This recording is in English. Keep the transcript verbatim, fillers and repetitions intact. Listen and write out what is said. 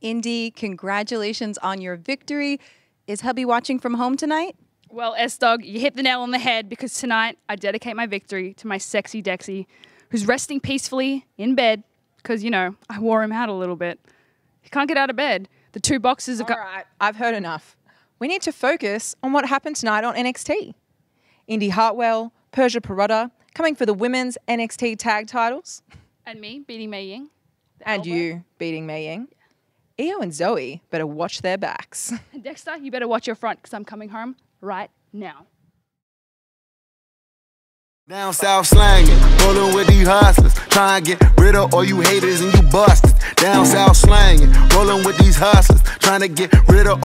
Indi, congratulations on your victory. Is hubby watching from home tonight? Well, S-Dog, you hit the nail on the head because tonight I dedicate my victory to my Sexi-Dexi, who's resting peacefully in bed because, you know, I wore him out a little bit. He can't get out of bed. The two boxes have All got... right, I've heard enough. We need to focus on what happened tonight on N X T. Indi Hartwell, Persia Pirotta, coming for the women's N X T tag titles. And me beating Mei Ying. And elbow. you beating Mei Ying. Io and Zoe better watch their backs. And Dexter, you better watch your front because I'm coming home right now. Down south slanging, rolling with these hustlers, trying to get rid of all you haters and you busters. Down south slanging, rolling with these hustlers, trying to get rid of